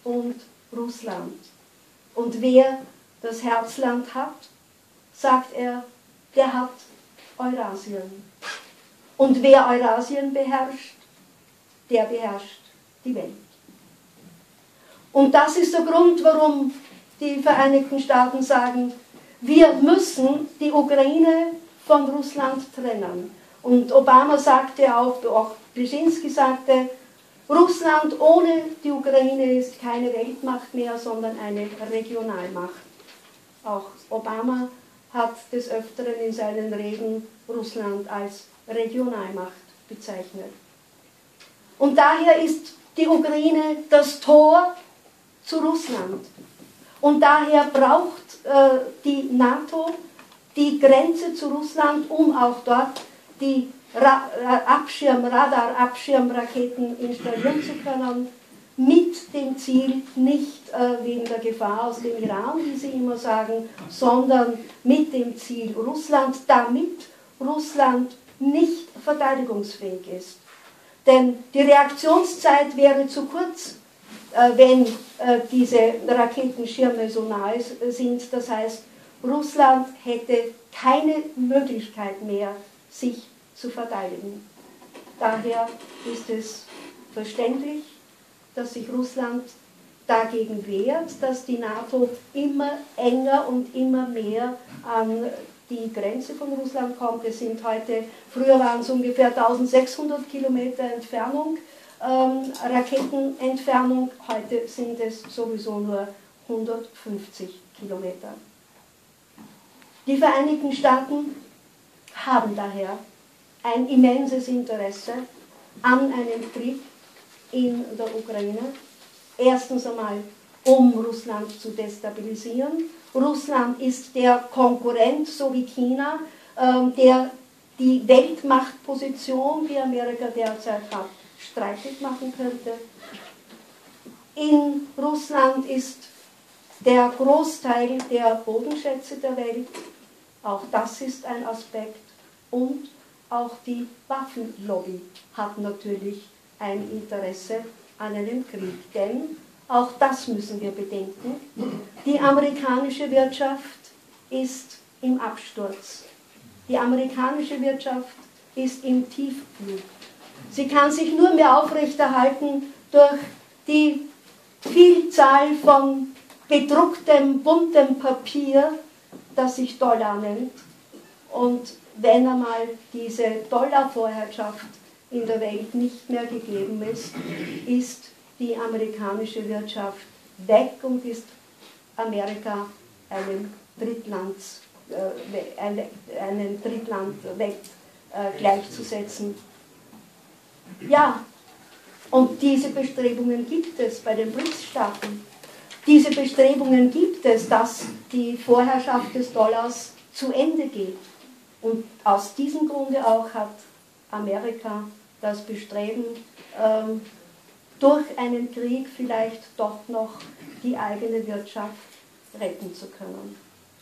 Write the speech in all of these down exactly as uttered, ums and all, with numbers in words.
und Russland. Und wer das Herzland hat, sagt er, der hat Eurasien. Und wer Eurasien beherrscht, der beherrscht die Welt. Und das ist der Grund, warum die Vereinigten Staaten sagen, wir müssen die Ukraine von Russland trennen. Und Obama sagte auch, auch Brzezinski sagte, Russland ohne die Ukraine ist keine Weltmacht mehr, sondern eine Regionalmacht. Auch Obama hat des Öfteren in seinen Reden Russland als Regionalmacht bezeichnet. Und daher ist die Ukraine das Tor zu Russland. Und daher braucht äh, die NATO die Grenze zu Russland, um auch dort die Ra Abschirm, Radar-Abschirmraketen installieren zu können, mit dem Ziel, nicht äh, wegen der Gefahr aus dem Iran, wie Sie immer sagen, sondern mit dem Ziel Russland, damit Russland nicht verteidigungsfähig ist. Denn die Reaktionszeit wäre zu kurz, äh, wenn äh, diese Raketenschirme so nahe sind. Das heißt, Russland hätte keine Möglichkeit mehr, sich zu verteidigen. Daher ist es verständlich, dass sich Russland dagegen wehrt, dass die NATO immer enger und immer mehr an die Grenze von Russland kommt. Es sind heute, früher waren es ungefähr eintausendsechshundert Kilometer Entfernung, ähm, Raketenentfernung, heute sind es sowieso nur hundertfünfzig Kilometer. Die Vereinigten Staaten haben daher ein immenses Interesse an einem Krieg in der Ukraine. Erstens einmal, um Russland zu destabilisieren. Russland ist der Konkurrent, so wie China, ähm, der die Weltmachtposition, die Amerika derzeit hat, streitig machen könnte. In Russland ist der Großteil der Bodenschätze der Welt, auch das ist ein Aspekt, und auch die Waffenlobby hat natürlich ein Interesse an einem Krieg, denn auch das müssen wir bedenken. Die amerikanische Wirtschaft ist im Absturz. Die amerikanische Wirtschaft ist im Tiefflug. Sie kann sich nur mehr aufrechterhalten durch die Vielzahl von bedrucktem, buntem Papier, das sich Dollar nennt. Und wenn einmal diese Dollarvorherrschaft in der Welt nicht mehr gegeben ist, ist die amerikanische Wirtschaft weg und ist Amerika einem Drittland, äh, eine, einem Drittland weg äh, gleichzusetzen. Ja, und diese Bestrebungen gibt es bei den BRICS-Staaten. Diese Bestrebungen gibt es, dass die Vorherrschaft des Dollars zu Ende geht. Und aus diesem Grunde auch hat Amerika das Bestreben, ähm, durch einen Krieg vielleicht doch noch die eigene Wirtschaft retten zu können.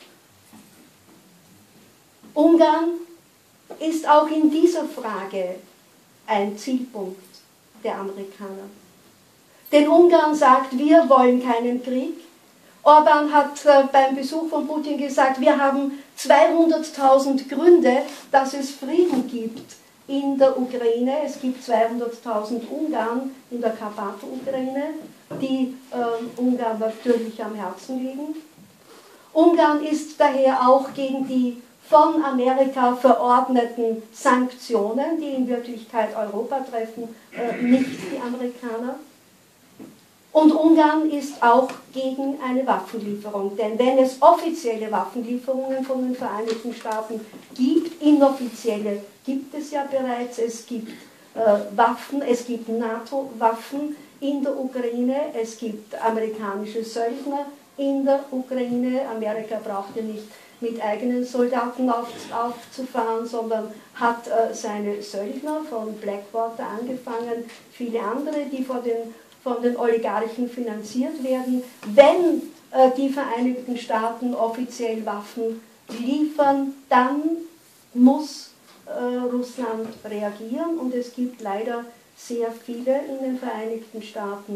Ungarn ist auch in dieser Frage ein Zielpunkt der Amerikaner. Denn Ungarn sagt, wir wollen keinen Krieg. Orban hat äh, beim Besuch von Putin gesagt, wir haben zweihunderttausend Gründe, dass es Frieden gibt in der Ukraine. Es gibt zweihunderttausend Ungarn in der Karpaten-Ukraine, die äh, Ungarn natürlich am Herzen liegen. Ungarn ist daher auch gegen die von Amerika verordneten Sanktionen, die in Wirklichkeit Europa treffen, äh, nicht die Amerikaner. Und Ungarn ist auch gegen eine Waffenlieferung, denn wenn es offizielle Waffenlieferungen von den Vereinigten Staaten gibt, inoffizielle gibt es ja bereits, es gibt äh, Waffen, es gibt NATO-Waffen in der Ukraine, es gibt amerikanische Söldner in der Ukraine. Amerika braucht ja nicht mit eigenen Soldaten auf, aufzufahren, sondern hat äh, seine Söldner von Blackwater angefangen, viele andere, die vor den von den Oligarchen finanziert werden. Wenn äh, die Vereinigten Staaten offiziell Waffen liefern, dann muss äh, Russland reagieren und es gibt leider sehr viele in den Vereinigten Staaten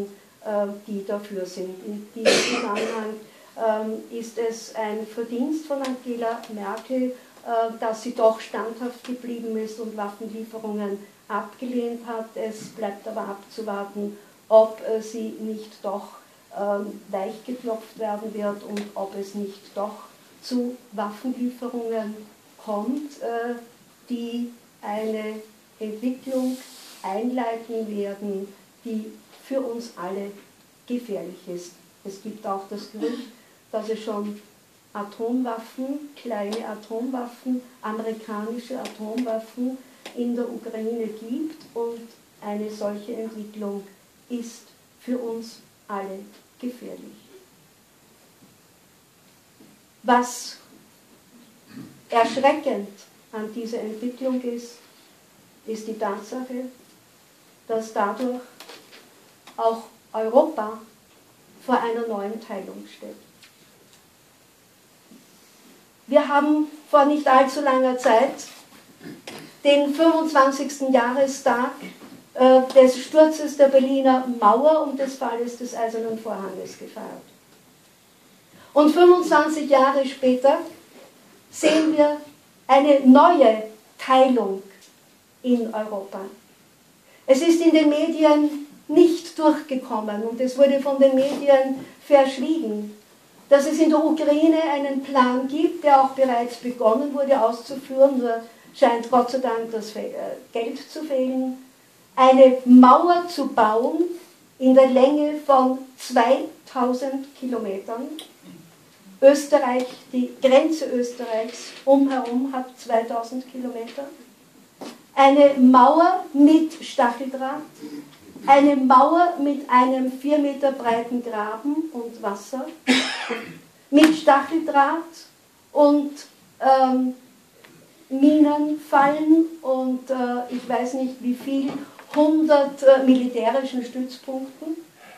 die dafür sind. In diesem Zusammenhang ist es ein Verdienst von Angela Merkel, dass sie doch standhaft geblieben ist und Waffenlieferungen abgelehnt hat. Es bleibt aber abzuwarten, ob sie nicht doch weichgeklopft werden wird und ob es nicht doch zu Waffenlieferungen kommt, die eine Entwicklung einleiten werden, die für uns alle gefährlich ist. Es gibt auch das Gerücht, dass es schon Atomwaffen, kleine Atomwaffen, amerikanische Atomwaffen in der Ukraine gibt und eine solche Entwicklung ist für uns alle gefährlich. Was erschreckend an dieser Entwicklung ist, ist die Tatsache, dass dadurch auch Europa vor einer neuen Teilung steht. Wir haben vor nicht allzu langer Zeit den fünfundzwanzigsten Jahrestag äh, des Sturzes der Berliner Mauer und des Falles des Eisernen Vorhanges gefeiert. Und fünfundzwanzig Jahre später sehen wir eine neue Teilung in Europa. Es ist in den Medien nicht durchgekommen und es wurde von den Medien verschwiegen, dass es in der Ukraine einen Plan gibt, der auch bereits begonnen wurde auszuführen, nur scheint Gott sei Dank das Geld zu fehlen, eine Mauer zu bauen in der Länge von zweitausend Kilometern. Österreich, die Grenze Österreichs umherum hat zweitausend Kilometer. Eine Mauer mit Stacheldraht, eine Mauer mit einem vier Meter breiten Graben und Wasser, mit Stacheldraht und ähm, Minenfallen und äh, ich weiß nicht wie viel, hundert äh, militärischen Stützpunkten.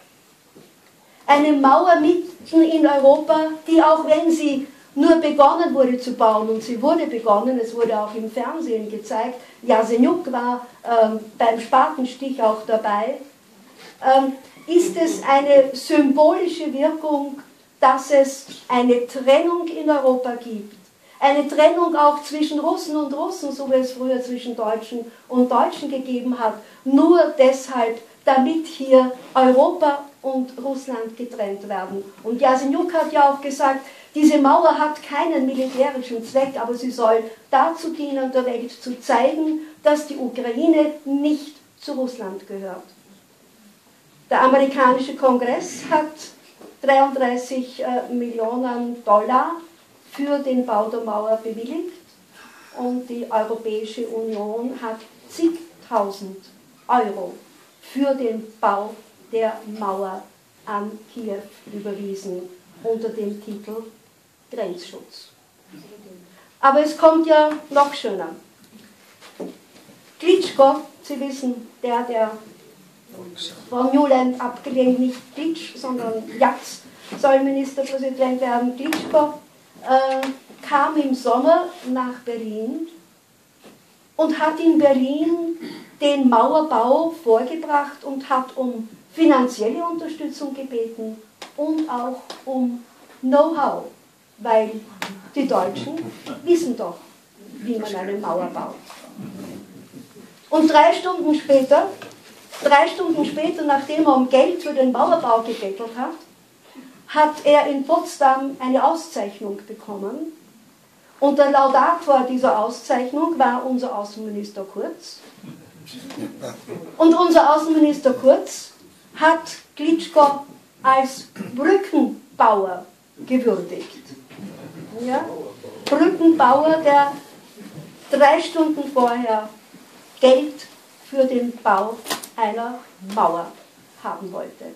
Eine Mauer mitten in Europa, die auch wenn sie nur begonnen wurde zu bauen, und sie wurde begonnen, es wurde auch im Fernsehen gezeigt, Jasenyuk war ähm, beim Spatenstich auch dabei, ähm, ist es eine symbolische Wirkung, dass es eine Trennung in Europa gibt. Eine Trennung auch zwischen Russen und Russen, so wie es früher zwischen Deutschen und Deutschen gegeben hat, nur deshalb, damit hier Europa und Russland getrennt werden. Und Jasenyuk hat ja auch gesagt, diese Mauer hat keinen militärischen Zweck, aber sie soll dazu dienen, der Welt zu zeigen, dass die Ukraine nicht zu Russland gehört. Der amerikanische Kongress hat dreiunddreißig äh, Millionen Dollar für den Bau der Mauer bewilligt und die Europäische Union hat zigtausend Euro für den Bau der Mauer an Kiew überwiesen unter dem Titel Grenzschutz. Aber es kommt ja noch schöner. Klitschko, Sie wissen, der, der von Newland abgelehnt, nicht Klitsch, sondern Jatz soll Ministerpräsident werden, Klitschko, äh, kam im Sommer nach Berlin und hat in Berlin den Mauerbau vorgebracht und hat um finanzielle Unterstützung gebeten und auch um Know-how, weil die Deutschen wissen doch, wie man eine Mauer baut. Und drei Stunden später, drei Stunden später, nachdem er um Geld für den Mauerbau gebettelt hat, hat er in Potsdam eine Auszeichnung bekommen. Und der Laudator dieser Auszeichnung war unser Außenminister Kurz. Und unser Außenminister Kurz hat Klitschko als Brückenbauer gewürdigt. Ja? Brückenbauer, der drei Stunden vorher Geld für den Bau einer Mauer haben wollte.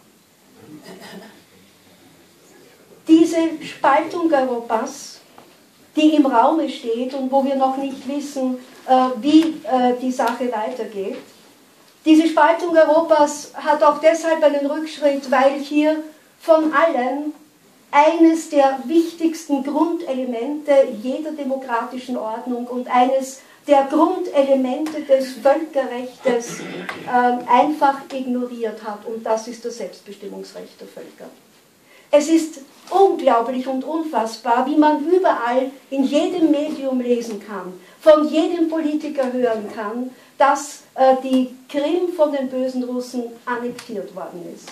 Diese Spaltung Europas, die im Raume steht und wo wir noch nicht wissen, wie die Sache weitergeht, diese Spaltung Europas hat auch deshalb einen Rückschritt, weil hier von allen eines der wichtigsten Grundelemente jeder demokratischen Ordnung und eines der Grundelemente des Völkerrechts äh, einfach ignoriert hat. Und das ist das Selbstbestimmungsrecht der Völker. Es ist unglaublich und unfassbar, wie man überall in jedem Medium lesen kann, von jedem Politiker hören kann, dass äh, die Krim von den bösen Russen annektiert worden ist.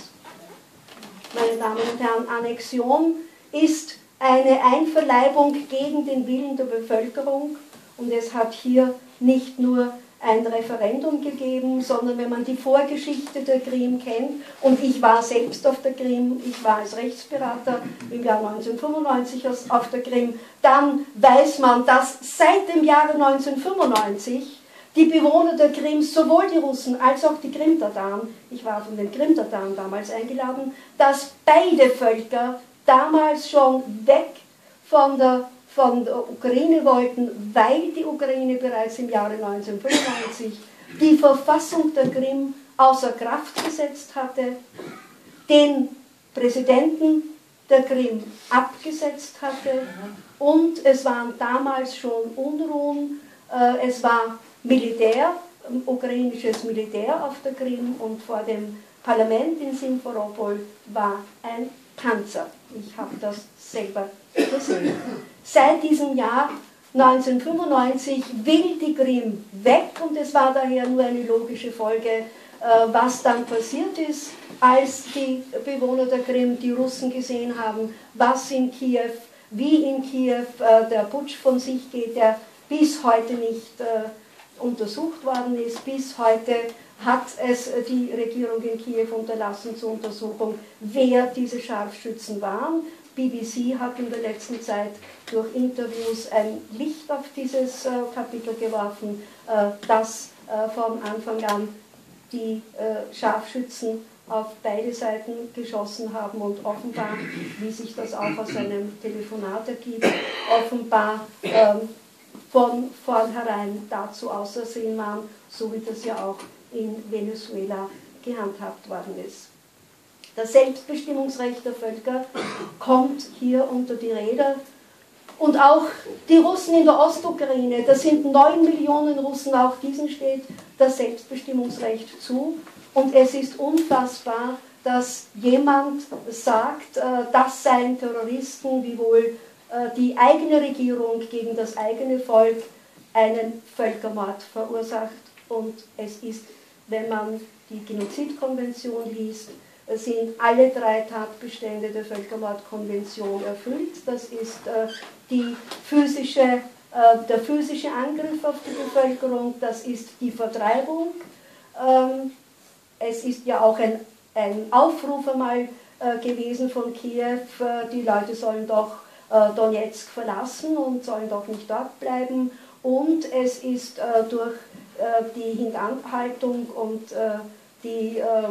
Meine Damen und Herren, Annexion ist eine Einverleibung gegen den Willen der Bevölkerung und es hat hier nicht nur ein Referendum gegeben, sondern wenn man die Vorgeschichte der Krim kennt, und ich war selbst auf der Krim, ich war als Rechtsberater im Jahr neunzehnhundertfünfundneunzig auf der Krim, dann weiß man, dass seit dem Jahre neunzehnhundertfünfundneunzig die Bewohner der Krim, sowohl die Russen als auch die Krimtataren, ich war von den Krimtataren damals eingeladen, dass beide Völker damals schon weg von der, von der Ukraine wollten, weil die Ukraine bereits im Jahre neunzehnhundertfünfundneunzig die Verfassung der Krim außer Kraft gesetzt hatte, den Präsidenten der Krim abgesetzt hatte und es waren damals schon Unruhen, äh, es war Militär, ukrainisches Militär auf der Krim und vor dem Parlament in Simferopol war ein Panzer. Ich habe das selber gesehen. Seit diesem Jahr neunzehnhundertfünfundneunzig will die Krim weg und es war daher nur eine logische Folge, was dann passiert ist, als die Bewohner der Krim die Russen gesehen haben, was in Kiew, wie in Kiew der Putsch von sich geht, der bis heute nicht untersucht worden ist. Bis heute hat es die Regierung in Kiew unterlassen zur Untersuchung, wer diese Scharfschützen waren. B B C hat in der letzten Zeit durch Interviews ein Licht auf dieses äh, Kapitel geworfen, äh, dass äh, von Anfang an die äh, Scharfschützen auf beide Seiten geschossen haben und offenbar, wie sich das auch aus einem Telefonat ergibt, offenbar ähm, von vornherein dazu ausersehen waren, so wie das ja auch in Venezuela gehandhabt worden ist. Das Selbstbestimmungsrecht der Völker kommt hier unter die Räder. Und auch die Russen in der Ostukraine, das sind neun Millionen Russen, auch diesen steht das Selbstbestimmungsrecht zu. Und es ist unfassbar, dass jemand sagt, das seien Terroristen, wiewohl die eigene Regierung gegen das eigene Volk einen Völkermord verursacht. Und es ist, wenn man die Genozidkonvention liest, sind alle drei Tatbestände der Völkermordkonvention erfüllt. Das ist äh, die physische, äh, der physische Angriff auf die Bevölkerung, das ist die Vertreibung. Ähm, es ist ja auch ein, ein Aufruf einmal äh, gewesen von Kiew, äh, die Leute sollen doch äh, Donetsk verlassen und sollen doch nicht dort bleiben. Und es ist äh, durch äh, die Hintanhaltung und äh, die äh,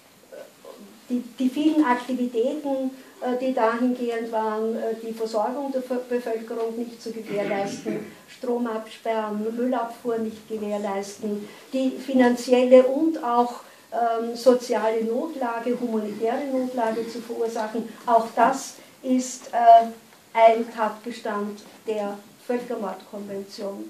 Die, die vielen Aktivitäten, die dahingehend waren, die Versorgung der Bevölkerung nicht zu gewährleisten, Strom absperren, Müllabfuhr nicht gewährleisten, die finanzielle und auch ähm, soziale Notlage, humanitäre Notlage zu verursachen, auch das ist äh, ein Tatbestand der Völkermordkonvention.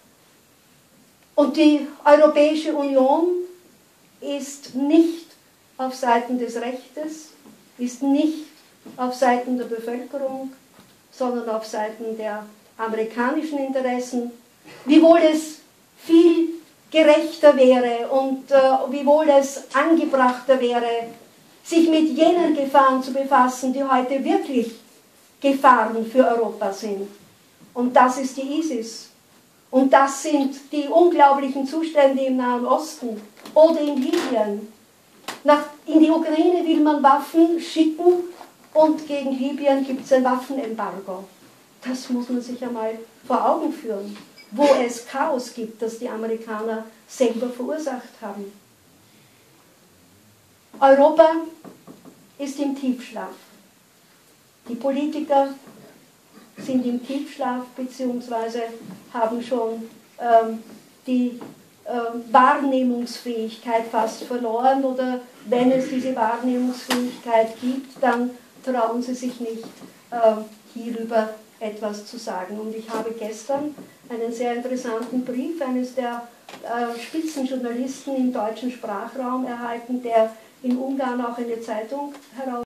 Und die Europäische Union ist nicht auf Seiten des Rechtes, ist nicht auf Seiten der Bevölkerung, sondern auf Seiten der amerikanischen Interessen, wiewohl es viel gerechter wäre und äh, wiewohl es angebrachter wäre, sich mit jenen Gefahren zu befassen, die heute wirklich Gefahren für Europa sind. Und das ist die ISIS. Und das sind die unglaublichen Zustände im Nahen Osten oder in Libyen. Nach, in die Ukraine will man Waffen schicken und gegen Libyen gibt es ein Waffenembargo. Das muss man sich einmal vor Augen führen, wo es Chaos gibt, das die Amerikaner selber verursacht haben. Europa ist im Tiefschlaf. Die Politiker sind im Tiefschlaf bzw. haben schon ähm, die Wahrnehmungsfähigkeit fast verloren oder wenn es diese Wahrnehmungsfähigkeit gibt, dann trauen sie sich nicht, äh, hierüber etwas zu sagen. Und ich habe gestern einen sehr interessanten Brief eines der äh, Spitzenjournalisten im deutschen Sprachraum erhalten, der in Ungarn auch eine Zeitung heraus